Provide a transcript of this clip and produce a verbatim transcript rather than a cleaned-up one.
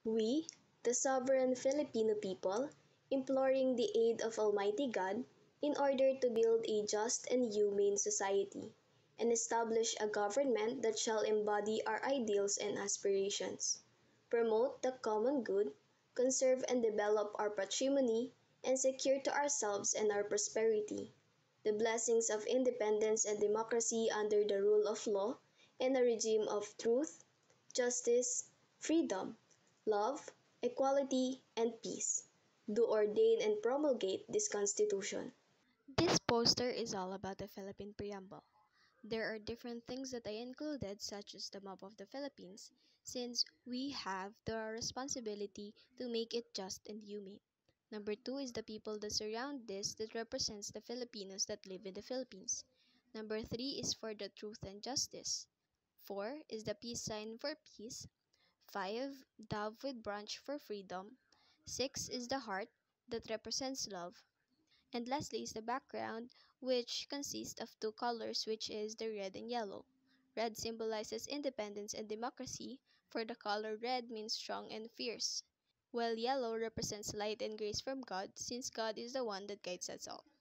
We, the sovereign Filipino people, imploring the aid of Almighty God in order to build a just and humane society, and establish a government that shall embody our ideals and aspirations, promote the common good, conserve and develop our patrimony, and secure to ourselves and our prosperity the blessings of independence and democracy under the rule of law and a regime of truth, justice, freedom, love, equality, and peace. Do ordain and promulgate this Constitution. This poster is all about the Philippine Preamble. There are different things that I included, such as the map of the Philippines, since we have the responsibility to make it just and humane. Number two is the people that surround this that represents the Filipinos that live in the Philippines. Number three is for the truth and justice. Four is the peace sign for peace. Five, dove with branch for freedom. Six is the heart that represents love. And lastly is the background, which consists of two colors, which is the red and yellow. Red symbolizes independence and democracy, for the color red means strong and fierce, while yellow represents light and grace from God, since God is the one that guides us all.